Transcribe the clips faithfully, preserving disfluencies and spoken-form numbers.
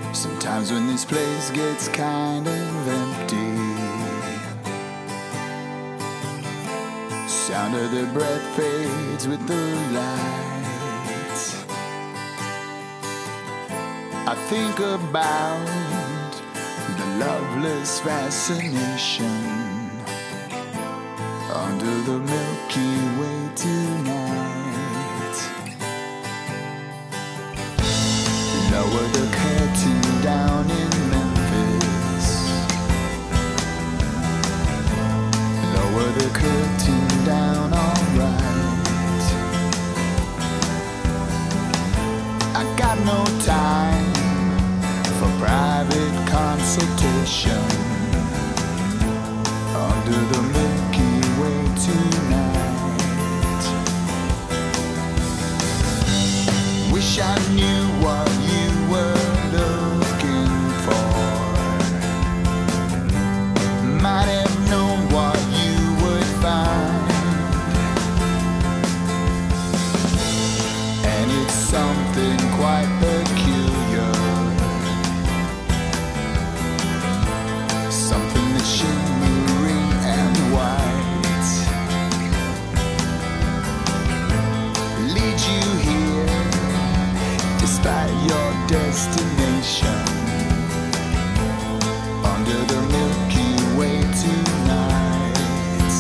Sometimes when this place gets kind of empty, sound of the breath fades with the light. I think about the loveless fascination under the Milky Way tonight. Lower the curtain down in Memphis. Lower the curtain down, alright. I got no time for private consultation under the Milky Way tonight. Wish I knew what you were looking for. Might have known what you would find. And it's something quite peculiar, something that's shimmering and white, leads you here despite your destination under the Milky Way tonight.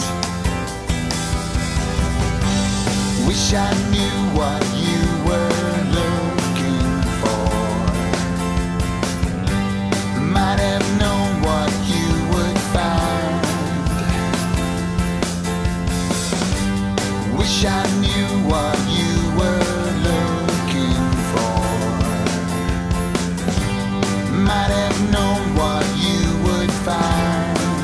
Wish I knew what you were looking for. Might have known what you would find. Wish I knew what you were looking for. Might have known what you would find.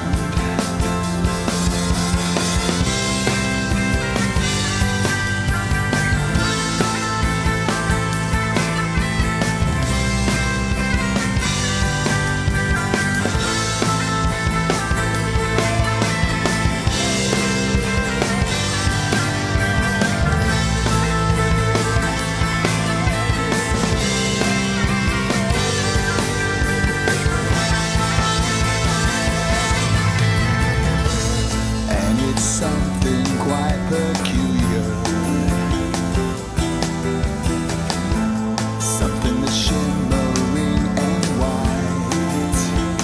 Something quite peculiar, something that's shimmering and white.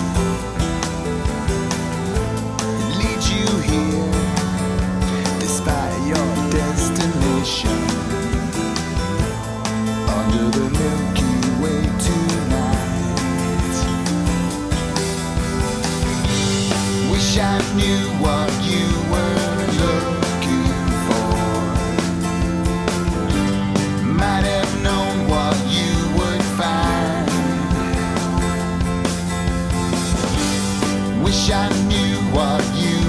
It leads you here despite your destination under the Milky Way tonight. Wish I knew what you were looking for. Might have known what you would find. Wish I knew what you